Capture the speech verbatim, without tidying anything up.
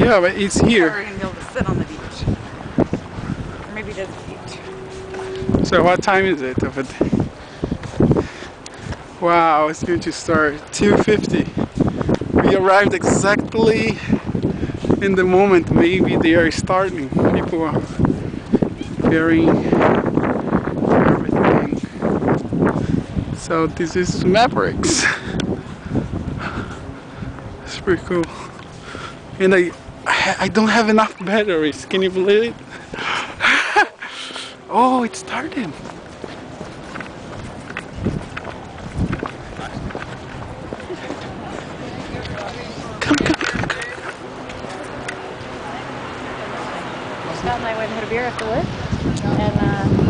Yeah, but it's here. We're gonna be able to sit on the beach. Or maybe there's a beach. So what time is it of it? Wow, it's going to start two fifty. We arrived exactly in the moment. Maybe they are starting. People are preparing everything. So this is Mavericks. It's pretty cool. And I, I don't have enough batteries. Can you believe it? Oh, it started. Come, come, come, come. Scott and I went and had a beer after work, and uh,